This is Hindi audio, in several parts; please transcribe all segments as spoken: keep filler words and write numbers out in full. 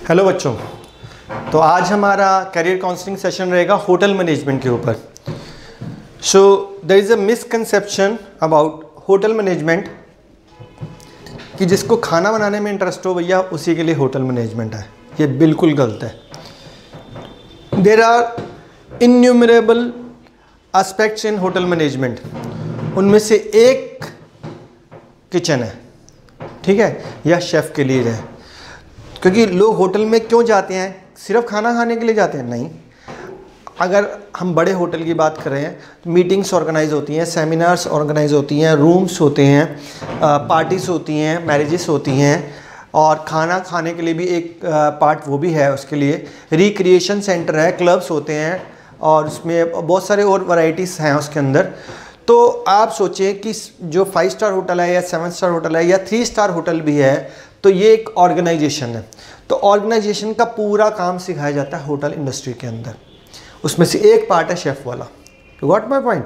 हेलो बच्चों, तो आज हमारा करियर काउंसलिंग सेशन रहेगा होटल मैनेजमेंट के ऊपर। So there is a misconception about hotel management कि जिसको खाना बनाने में इंटरेस्ट हो भैया उसी के लिए होटल मैनेजमेंट है। ये बिल्कुल गलत है। There are innumerable aspects in hotel management, उनमें से एक किचन है, ठीक है, या शेफ़ के लिए है। क्योंकि लोग होटल में क्यों जाते हैं? सिर्फ खाना खाने के लिए जाते हैं? नहीं। अगर हम बड़े होटल की बात कर रहे हैं तो मीटिंग्स ऑर्गेनाइज होती हैं, सेमिनार्स ऑर्गेनाइज होती हैं, रूम्स होते हैं, पार्टीज़ होती हैं, मैरिजेस होती हैं, और खाना खाने के लिए भी एक पार्ट वो भी है। उसके लिए रिक्रिएशन सेंटर है, क्लब्स होते हैं, और उसमें बहुत सारे और वैरायटीज़ हैं उसके अंदर। तो आप सोचें कि जो फाइव स्टार होटल है या सेवन स्टार होटल है या थ्री स्टार होटल भी है, तो ये एक ऑर्गेनाइजेशन है। तो ऑर्गेनाइजेशन का पूरा काम सिखाया जाता है होटल इंडस्ट्री के अंदर। उसमें से एक पार्ट है शेफ़ वाला। You got my point?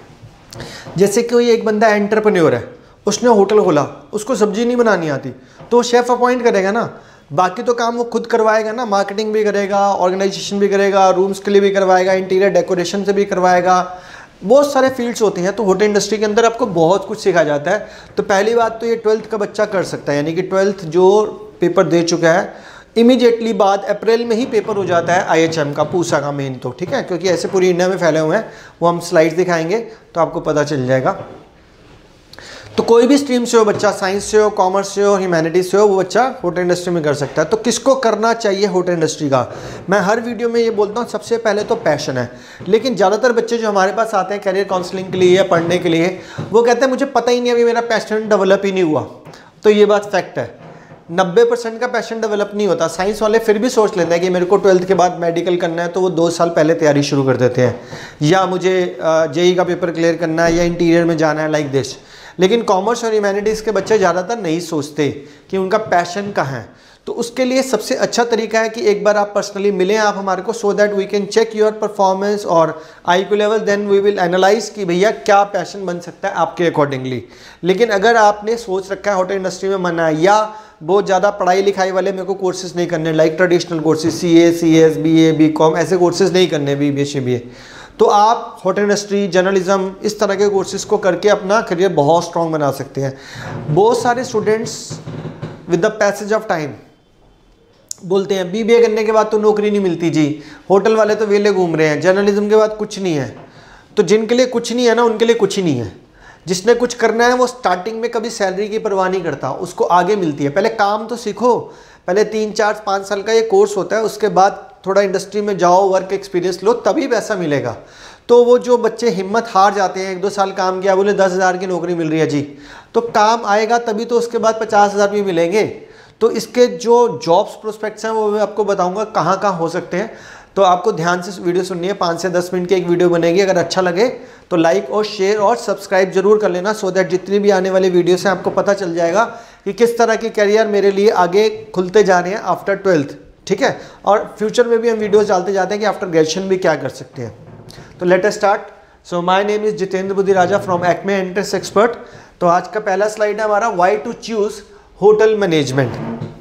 जैसे कोई एक बंदा एंटरप्रेन्योर है, उसने होटल खोला, उसको सब्जी नहीं बनानी आती, तो वो शेफ़ अपॉइंट करेगा ना। बाकी तो काम वो खुद करवाएगा ना, मार्केटिंग भी करेगा, ऑर्गेनाइजेशन भी करेगा, रूम्स के लिए भी करवाएगा, इंटीरियर डेकोरेशन से भी करवाएगा, बहुत सारे फील्ड्स होते हैं। तो होटल इंडस्ट्री के अंदर आपको बहुत कुछ सिखाया जाता है। तो पहली बात तो ये ट्वेल्थ का बच्चा कर सकता है, यानी कि ट्वेल्थ जो पेपर दे चुका है, इमीडिएटली बाद अप्रैल में ही पेपर हो जाता है आईएचएम का, पूसा का मेन तो, ठीक है, क्योंकि ऐसे पूरी इंडिया में फैले हुए हैं। वो हम स्लाइड्स दिखाएंगे तो आपको पता चल जाएगा। तो कोई भी स्ट्रीम से हो बच्चा, साइंस से हो, कॉमर्स से हो, ह्यूमैनिटीज से हो, वो बच्चा होटल इंडस्ट्री में कर सकता है। तो किसको करना चाहिए होटल इंडस्ट्री का? मैं हर वीडियो में ये बोलता हूँ, सबसे पहले तो पैशन है। लेकिन ज़्यादातर बच्चे जो हमारे पास आते हैं करियर काउंसलिंग के लिए या पढ़ने के लिए, वो कहते हैं मुझे पता ही नहीं, अभी मेरा पैशन डेवलप ही नहीं हुआ। तो ये बात फैक्ट है, नब्बे परसेंट का पैशन डेवलप नहीं होता। साइंस वाले फिर भी सोच लेते हैं कि मेरे को ट्वेल्थ के बाद मेडिकल करना है, तो वो दो साल पहले तैयारी शुरू कर देते हैं, या मुझे जेई का पेपर क्लियर करना है या इंटीरियर में जाना है, लाइक दिस। लेकिन कॉमर्स और ह्यूमैनिटीज़ के बच्चे ज़्यादातर नहीं सोचते कि उनका पैशन कहाँ है। तो उसके लिए सबसे अच्छा तरीका है कि एक बार आप पर्सनली मिलें आप हमारे को, so that we can check your performance और I Q level, then we will analyse कि भैया क्या पैशन बन सकता है आपके अकॉर्डिंगली। लेकिन अगर आपने सोच रखा है होटल इंडस्ट्री में मना है, या बहुत ज़्यादा पढ़ाई लिखाई वाले मेरे को कोर्सेज नहीं करने, like traditional courses, C A C S B A B com, ऐसे कोर्सेज नहीं करने, B B S C B A, तो आप होटल इंडस्ट्री, जर्नलिज्म, इस तरह के कोर्सेज को करके अपना करियर बहुत स्ट्रॉन्ग बना सकते हैं। बहुत सारे students with the passage of time बोलते हैं बीबीए करने के बाद तो नौकरी नहीं मिलती जी, होटल वाले तो वेले घूम रहे हैं, जर्नलिज्म के बाद कुछ नहीं है। तो जिनके लिए कुछ नहीं है ना, उनके लिए कुछ ही नहीं है। जिसने कुछ करना है वो स्टार्टिंग में कभी सैलरी की परवाह नहीं करता, उसको आगे मिलती है। पहले काम तो सीखो, पहले तीन चार पाँच साल का ये कोर्स होता है, उसके बाद थोड़ा इंडस्ट्री में जाओ, वर्क एक्सपीरियंस लो, तभी पैसा मिलेगा। तो वो जो बच्चे हिम्मत हार जाते हैं, एक दो साल काम किया, बोले दस हज़ार की नौकरी मिल रही है जी, तो काम आएगा तभी तो उसके बाद पचास हज़ार भी मिलेंगे। तो इसके जो जॉब्स प्रोस्पेक्ट्स हैं वो मैं आपको बताऊंगा कहाँ कहाँ हो सकते हैं। तो आपको ध्यान से वीडियो सुननी है, पाँच से दस मिनट की एक वीडियो बनेगी। अगर अच्छा लगे तो लाइक और शेयर और सब्सक्राइब जरूर कर लेना, सो दैट जितनी भी आने वाली वीडियोस हैं आपको पता चल जाएगा कि किस तरह के करियर मेरे लिए आगे खुलते जा रहे हैं आफ्टर ट्वेल्थ, ठीक है। और फ्यूचर में भी हम वीडियोस डालते जाते हैं कि आफ्टर ग्रेजुएशन भी क्या कर सकते हैं। तो let us start. So my name is Jitendra Buddhiraja from Acme entrance expert. तो आज का पहला स्लाइड है हमारा, why to choose hotel management.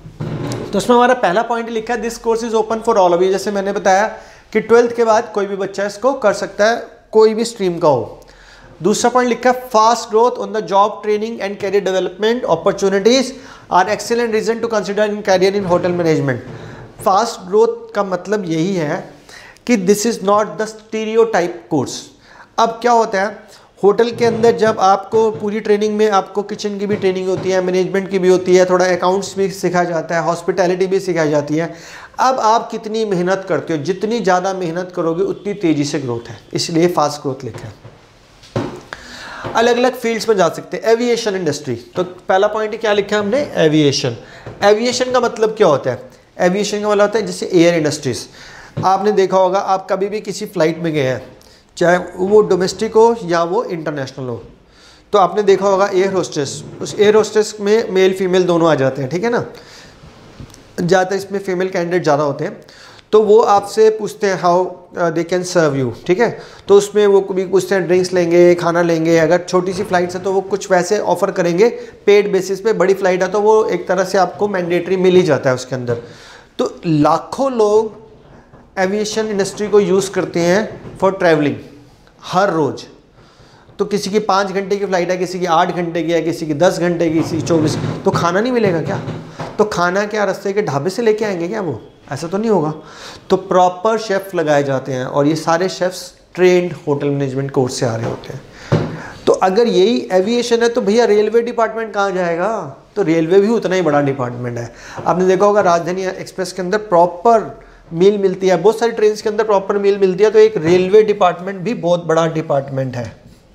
तो उसमें हमारा पहला पॉइंट लिखा है, this course is open for all of you. जैसे मैंने बताया कि ट्वेल्थ के बाद कोई भी बच्चा इसको कर सकता है, कोई भी स्ट्रीम का हो। दूसरा पॉइंट लिखा है, fast growth on the job training and career development opportunities are excellent reason to consider in career in hotel management. Fast growth का मतलब यही है कि this is not the stereotype course. अब क्या होता है होटल के अंदर, जब आपको पूरी ट्रेनिंग में आपको किचन की भी ट्रेनिंग होती है, मैनेजमेंट की भी होती है, थोड़ा अकाउंट्स भी सिखाया जाता है, हॉस्पिटैलिटी भी सिखाई जाती है। अब आप कितनी मेहनत करते हो, जितनी ज़्यादा मेहनत करोगे उतनी तेज़ी से ग्रोथ है, इसलिए फास्ट ग्रोथ लिखा है। अलग अलग फील्ड्स में जा सकते हैं। एविएशन इंडस्ट्री, तो पहला पॉइंट क्या लिखा है हमने, एविएशन। एविएशन का मतलब क्या होता है? एविएशन का मतलब होता है जैसे एयर इंडस्ट्रीज। आपने देखा होगा, आप कभी भी किसी फ्लाइट में गए हैं, चाहे वो डोमेस्टिक हो या वो इंटरनेशनल हो, तो आपने देखा होगा एयर होस्टेस, उस एयर होस्टेस में मेल फीमेल दोनों आ जाते हैं, ठीक है ना। ज़्यादातर इसमें फीमेल कैंडिडेट ज़्यादा होते हैं। तो वो आपसे पूछते हैं how they can serve you, ठीक है। तो उसमें वो भी पूछते हैं ड्रिंक्स लेंगे, खाना लेंगे। अगर छोटी सी फ्लाइट है तो वो कुछ वैसे ऑफर करेंगे पेड बेसिस पे, बड़ी फ्लाइट है तो वो एक तरह से आपको मैंडेटरी मिल ही जाता है उसके अंदर। तो लाखों लोग एविएशन इंडस्ट्री को यूज़ करते हैं फॉर ट्रैवलिंग हर रोज़। तो किसी की पाँच घंटे की फ़्लाइट है, किसी की आठ घंटे की है, किसी की दस घंटे की, किसी की चौबीस। तो खाना नहीं मिलेगा क्या? तो खाना क्या रास्ते के ढाबे से लेके आएंगे क्या वो? ऐसा तो नहीं होगा। तो प्रॉपर शेफ़ लगाए जाते हैं और ये सारे chefs trained hotel management course से आ रहे होते हैं। तो अगर यही एविएशन है तो भैया रेलवे डिपार्टमेंट कहाँ जाएगा? तो रेलवे भी उतना ही बड़ा डिपार्टमेंट है। आपने देखा होगा राजधानी एक्सप्रेस के अंदर प्रॉपर मील मिलती है, बहुत सारी ट्रेन के अंदर प्रॉपर मील मिलती है। तो एक रेलवे डिपार्टमेंट भी बहुत बड़ा डिपार्टमेंट है।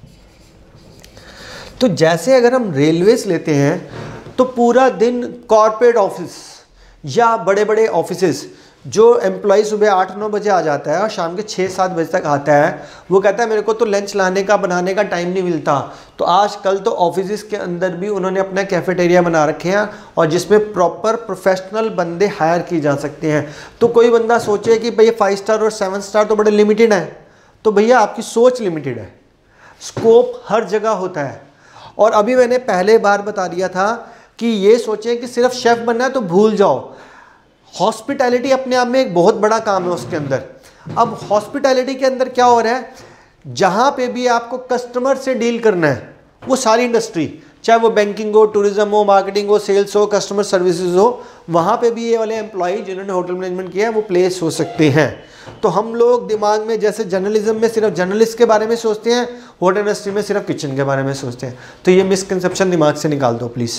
तो जैसे अगर हम रेलवेज लेते हैं तो पूरा दिन कॉर्पोरेट ऑफिस या बड़े बड़े ऑफिसेस, जो एम्प्लॉय सुबह आठ नौ बजे आ जाता है और शाम के छः सात बजे तक आता है, वो कहता है मेरे को तो लंच लाने का बनाने का टाइम नहीं मिलता। तो आज कल तो ऑफिस के अंदर भी उन्होंने अपना कैफेटेरिया बना रखे हैं और जिसमें प्रॉपर प्रोफेशनल बंदे हायर किए जा सकते हैं। तो कोई बंदा सोचे कि भैया फाइव स्टार और सेवन स्टार तो बड़े लिमिटेड हैं, तो भैया आपकी सोच लिमिटेड है। स्कोप हर जगह होता है। और अभी मैंने पहले बार बता दिया था कि ये सोचें कि सिर्फ शेफ़ बनना है तो भूल जाओ। हॉस्पिटैलिटी अपने आप में एक बहुत बड़ा काम है उसके अंदर। अब हॉस्पिटैलिटी के अंदर क्या हो रहा है, जहाँ पे भी आपको कस्टमर से डील करना है, वो सारी इंडस्ट्री, चाहे वो बैंकिंग हो, टूरिज्म हो, मार्केटिंग हो, सेल्स हो, कस्टमर सर्विसेज हो, वहाँ पे भी ये वाले एम्प्लॉय जिन्होंने होटल मैनेजमेंट किया है वो प्लेस हो सकते हैं। तो हम लोग दिमाग में जैसे जर्नलिज्म में सिर्फ जर्नलिस्ट के बारे में सोचते हैं, होटल इंडस्ट्री में सिर्फ किचन के बारे में सोचते हैं। तो ये मिसकंसेप्शन दिमाग से निकाल दो please.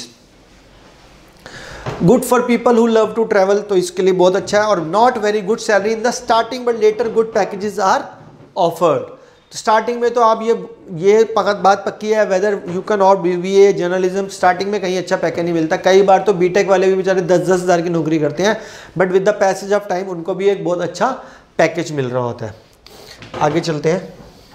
Good for people who love to travel, तो इसके लिए बहुत अच्छा है। और not very good salary in the starting but later good packages are offered. तो स्टार्टिंग में तो आप ये ये पकड़ बात पक्की है, वेदर यू कैन और बीबीए जर्नलिज्म, स्टार्टिंग में कहीं अच्छा पैकेज नहीं मिलता। कई बार तो बीटेक वाले भी बेचारे दस दस हज़ार की नौकरी करते हैं, but with the passage of time उनको भी एक बहुत अच्छा पैकेज मिल रहा होता है। आगे चलते हैं।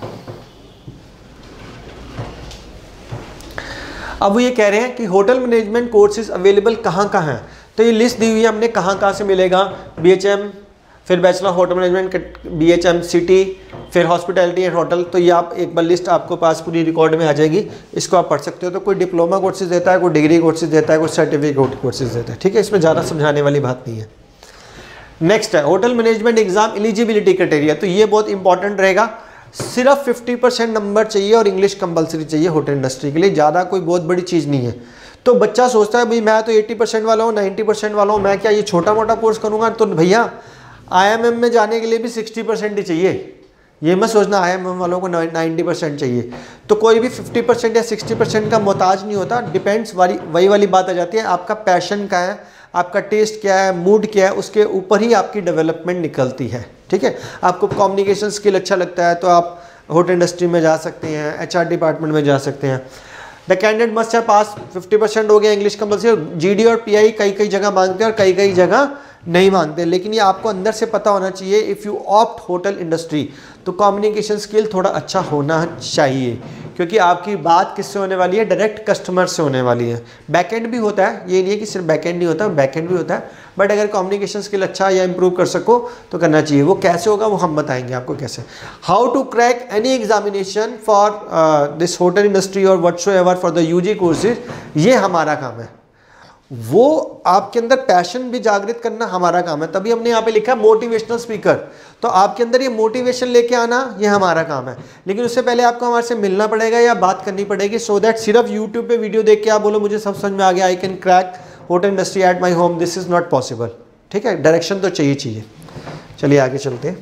अब वो ये कह रहे हैं कि होटल मैनेजमेंट कोर्सेज अवेलेबल कहाँ कहाँ हैं। तो ये लिस्ट दी हुई है हमने कहाँ कहाँ से मिलेगा। बीएचएम, फिर bachelor hotel management BHM CT, फिर हॉस्पिटैलिटी एंड होटल। तो ये आप एक बार लिस्ट आपको पास पूरी रिकॉर्ड में आ जाएगी, इसको आप पढ़ सकते हो। तो कोई डिप्लोमा कोर्सेज देता है, कोई डिग्री कोर्सेज देता है, कोई सर्टिफिकेट कोर्सेज देता है। ठीक है, इसमें ज़्यादा समझाने वाली बात नहीं है। नेक्स्ट है hotel management exam eligibility criteria. तो ये बहुत इंपॉर्टेंट रहेगा। सिर्फ फिफ्टी परसेंट नंबर चाहिए और इंग्लिश कंपलसरी चाहिए होटल इंडस्ट्री के लिए, ज़्यादा कोई बहुत बड़ी चीज़ नहीं है। तो बच्चा सोचता है भाई मैं तो अस्सी परसेंट वाला हूँ, नब्बे परसेंट वाला हूँ, मैं क्या ये छोटा मोटा कोर्स करूँगा। तो भैया आईएमएम में जाने के लिए भी साठ परसेंट ही चाहिए। ये मत सोचना आईएमएम वालों को नब्बे परसेंट चाहिए। तो कोई भी पचास परसेंट या साठ परसेंट का मोहताज नहीं होता। डिपेंड्स वाली वही वाली बात आ जाती है, आपका पैशन क्या है, आपका टेस्ट क्या है, मूड क्या है, उसके ऊपर ही आपकी डेवलपमेंट निकलती है। ठीक है, आपको कम्युनिकेशन स्किल अच्छा लगता है तो आप होटल इंडस्ट्री में जा सकते हैं, एचआर डिपार्टमेंट में जा सकते हैं। द कैंडिडेट मस्ट है पास, फिफ्टी परसेंट हो गया इंग्लिश कंपल्सरी। जीडी और पीआई कई कई जगह मांगते हैं और कई कई जगह नहीं मांगते, लेकिन ये आपको अंदर से पता होना चाहिए। If you opt hotel industry तो कम्युनिकेशन स्किल थोड़ा अच्छा होना चाहिए, क्योंकि आपकी बात किससे होने वाली है, डायरेक्ट कस्टमर से होने वाली है। बैकएंड भी होता है, ये नहीं है कि सिर्फ बैकएंड नहीं होता, बैकएंड भी होता है, बट अगर कम्युनिकेशन स्किल अच्छा या इंप्रूव कर सको तो करना चाहिए। वो कैसे होगा वो हम बताएंगे आपको कैसे। How to crack any examination for this hotel industry और whatsoever for the UG courses, ये हमारा काम है। वो आपके अंदर पैशन भी जागृत करना हमारा काम है। तभी हमने यहाँ पे लिखा है मोटिवेशनल स्पीकर। तो आपके अंदर ये मोटिवेशन लेके आना ये हमारा काम है, लेकिन उससे पहले आपको हमारे से मिलना पड़ेगा या बात करनी पड़ेगी, सो दैट सिर्फ यूट्यूब पे वीडियो देख के आप बोलो मुझे सब समझ में आ गया, I can crack hotel industry at my home, this is not possible. ठीक है, डायरेक्शन तो चाहिए चाहिए। चलिए आगे चलते हैं।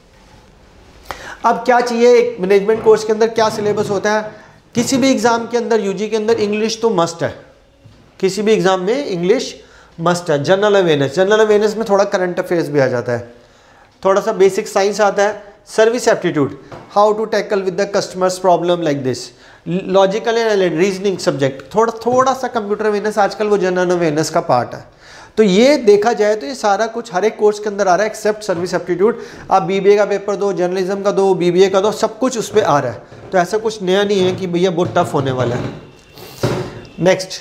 अब क्या चाहिए एक मैनेजमेंट कोर्स के अंदर, क्या सिलेबस होता है। किसी भी एग्जाम के अंदर यूजी के अंदर इंग्लिश तो मस्ट है, किसी भी एग्जाम में इंग्लिश मस्ट है। जनरल अवेयरनेस, जनरल अवेयरनेस में थोड़ा करंट अफेयर्स भी आ जाता है, थोड़ा सा बेसिक साइंस आता है। Service aptitude, how to tackle with the customers problem like this, logical and reasoning subject, थोड़ा थोड़ा सा कंप्यूटर अवेयरनेस, आजकल वो जनरल अवेयरनेस का पार्ट है। तो ये देखा जाए तो ये सारा कुछ हर एक कोर्स के अंदर आ रहा है एक्सेप्ट सर्विस एप्टीट्यूड। आप बीबीए का पेपर दो, जर्नलिज्म का दो, बीबीए का दो, सब कुछ उस पर आ रहा है। तो ऐसा कुछ नया नहीं है कि भैया बहुत टफ होने वाला है। नेक्स्ट,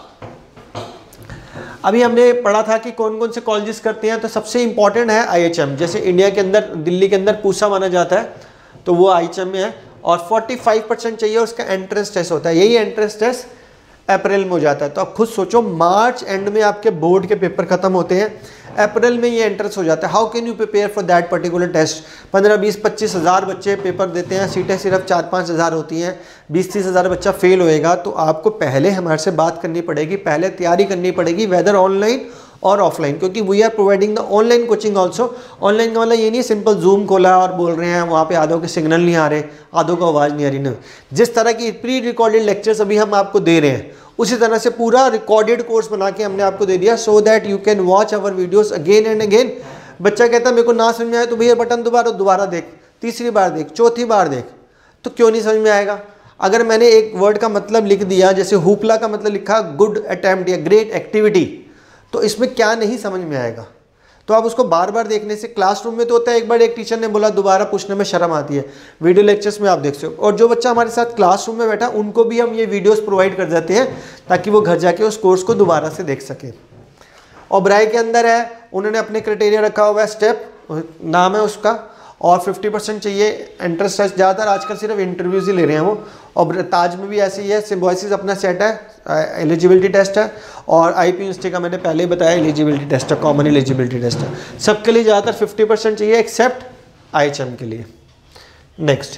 अभी हमने पढ़ा था कि कौन कौन से कॉलेजेस करते हैं। तो सबसे इंपॉर्टेंट है आईएचएम, जैसे इंडिया के अंदर दिल्ली के अंदर पूसा माना जाता है तो वो आईएचएम में है। और पैंतालीस परसेंट चाहिए, उसका एंट्रेंस टेस्ट होता है। यही एंट्रेंस टेस्ट अप्रैल में हो जाता है। तो आप खुद सोचो, मार्च एंड में आपके बोर्ड के पेपर खत्म होते हैं, अप्रैल में ये एंट्रेंस हो जाता है। How can you prepare for that particular test? पंद्रह बीस पच्चीस हज़ार बच्चे पेपर देते हैं, सीटें सिर्फ चार पाँच हज़ार होती हैं, बीस तीस हज़ार बच्चा फेल होएगा। तो आपको पहले हमारे से बात करनी पड़ेगी, पहले तैयारी करनी पड़ेगी, वेदर ऑनलाइन और ऑफलाइन, क्योंकि we are providing the online coaching also. Online का मतलब ये नहीं सिंपल जूम खोला और बोल रहे हैं, वहाँ पे आधों के सिग्नल नहीं आ रहे, आधों को आवाज़ नहीं आ रही। नहीं, जिस तरह की प्री रिकॉर्डेड लेक्चर्स अभी हम आपको दे रहे हैं उसी तरह से पूरा रिकॉर्डेड कोर्स बना के हमने आपको दे दिया, so that you can watch our videos again and again. बच्चा कहता है मेरे को ना समझ में आए तो भैया बटन दोबारा दोबारा देख, तीसरी बार देख, चौथी बार देख, तो क्यों नहीं समझ में आएगा? अगर मैंने एक वर्ड का मतलब लिख दिया, जैसे हुपला का मतलब लिखा गुड अटेम्प्ट या ग्रेट एक्टिविटी, तो इसमें क्या नहीं समझ में आएगा? तो आप उसको बार बार देखने से, क्लासरूम में तो होता है एक बार एक टीचर ने बोला दोबारा पूछने में शर्म आती है, वीडियो लेक्चर्स में आप देख सकते हो। और जो बच्चा हमारे साथ क्लासरूम में बैठा उनको भी हम ये वीडियोस प्रोवाइड कर देते हैं ताकि वो घर जाके उस कोर्स को दोबारा से देख सके। ओबराई के अंदर है, उन्होंने अपने क्राइटेरिया रखा हुआ है, स्टेप नाम है उसका, और फिफ्टी परसेंट चाहिए एंट्रेंस टेस्ट। ज़्यादातर आजकल सिर्फ इंटरव्यूज़ ही ले रहे हैं वो। और ताज में भी ऐसे ही है, सिम्बोसिस अपना सेट है, एलिजिबिलिटी टेस्ट है, और आई पी यूनिवर्सिटी का मैंने पहले ही बताया एलिजिबिलिटी टेस्ट है, कॉमन एलिजिबिलिटी टेस्ट है। सबके लिए ज़्यादातर फिफ्टी परसेंट चाहिए एक्सेप्ट आई एच एम के लिए। नेक्स्ट,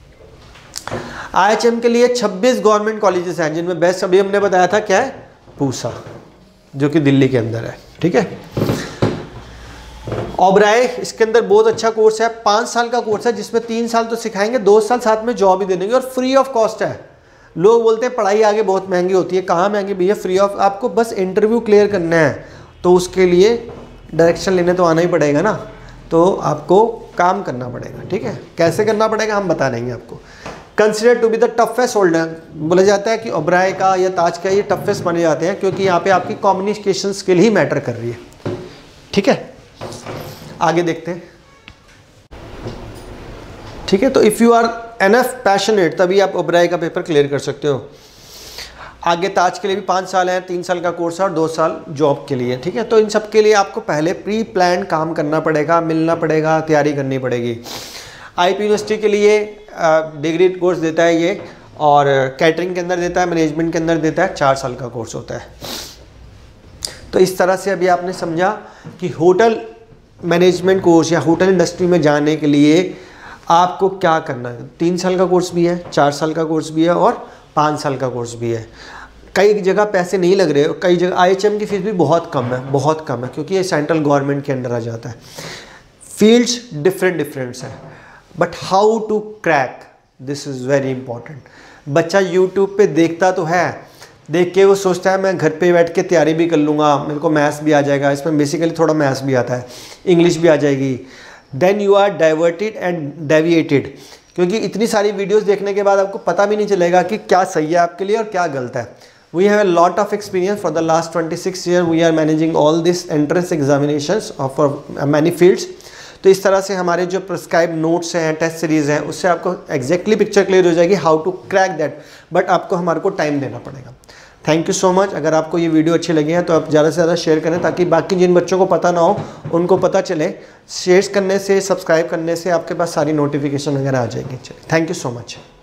आई एच एम के लिए छब्बीस गवर्नमेंट कॉलेजेस हैं जिनमें बेस्ट अभी हमने बताया था क्या है, पूसा, जो कि दिल्ली के अंदर है। ठीक है। ओबराय, इसके अंदर बहुत अच्छा कोर्स है, पाँच साल का कोर्स है जिसमें तीन साल तो सिखाएंगे, दो साल साथ में जॉब भी दे देंगे, और फ्री ऑफ कॉस्ट है। लोग बोलते हैं पढ़ाई आगे बहुत महंगी होती है, कहाँ महंगी भैया, फ्री ऑफ। आपको बस इंटरव्यू क्लियर करना है, तो उसके लिए डायरेक्शन लेने तो आना ही पड़ेगा ना, तो आपको काम करना पड़ेगा। ठीक है, कैसे करना पड़ेगा हम बता देंगे आपको। Consider to be the toughest holder, बोला जाता है कि ओबराय का या ताज का ये टफेस्ट माने जाते हैं क्योंकि यहाँ पे आपकी कम्युनिकेशन स्किल ही मैटर कर रही है। ठीक है, आगे देखते हैं। ठीक है, तो if you are enough passionate तभी आप ओबराय का पेपर क्लियर कर सकते हो। आगे ताज के लिए भी पाँच साल है, तीन साल का कोर्स है और दो साल जॉब के लिए। ठीक है, तो इन सब के लिए आपको पहले प्री प्लान काम करना पड़ेगा, मिलना पड़ेगा, तैयारी करनी पड़ेगी। आई पी यूनिवर्सिटी के लिए डिग्री कोर्स देता है ये, और कैटरिंग के अंदर देता है, मैनेजमेंट के अंदर देता है, चार साल का कोर्स होता है। तो इस तरह से अभी आपने समझा कि होटल मैनेजमेंट कोर्स या होटल इंडस्ट्री में जाने के लिए आपको क्या करना है। तीन साल का कोर्स भी है, चार साल का कोर्स भी है और पाँच साल का कोर्स भी है। कई जगह पैसे नहीं लग रहे, कई जगह आई एच एम की फ़ीस भी बहुत कम है, बहुत कम है, क्योंकि ये सेंट्रल गवर्नमेंट के अंडर आ जाता है। फील्ड्स डिफरेंट डिफरेंट्स हैं, but how to crack this is very important. बच्चा यूट्यूब पे देखता तो है, देख के वो सोचता है मैं घर पे बैठ के तैयारी भी कर लूँगा, मेरे को मैथ्स भी आ जाएगा, इसमें बेसिकली थोड़ा मैथ्स भी आता है, इंग्लिश भी आ जाएगी। Then you are diverted and deviated, क्योंकि इतनी सारी वीडियोस देखने के बाद आपको पता भी नहीं चलेगा कि क्या सही है आपके लिए और क्या गलत है। We have a lot of experience for the last twenty six year, we are managing all this entrance examinations of many fields. तो इस तरह से हमारे जो प्रिस्क्राइब नोट्स हैं, टेस्ट सीरीज़ हैं, उससे आपको एग्जैक्टली पिक्चर क्लियर हो जाएगी how to crack that, but आपको हमारे को टाइम देना पड़ेगा। Thank you so much. अगर आपको ये वीडियो अच्छी लगी है तो आप ज़्यादा से ज़्यादा शेयर करें ताकि बाकी जिन बच्चों को पता ना हो उनको पता चले। शेयर करने से, सब्सक्राइब करने से आपके पास सारी नोटिफिकेशन वगैरह आ जाएगी। चलिए, थैंक यू सो मच।